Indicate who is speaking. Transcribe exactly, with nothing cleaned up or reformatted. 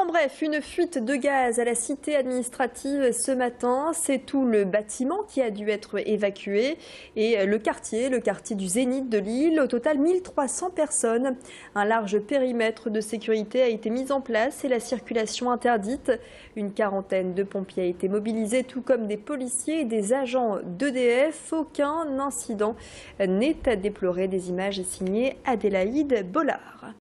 Speaker 1: bref, une fuite de gaz à la cité administrative ce matin. C'est tout le bâtiment qui a dû être évacué et le quartier, le quartier du Zénith de Lille. Au total, mille trois cents personnes. Un large périmètre de sécurité a été mis en place et la circulation interdite. Une quarantaine de pompiers a été mobilisée, tout comme des policiers et des agents d'E D F. Aucun incident n'est à déplorer. Des images signées Adélaïde Bollard.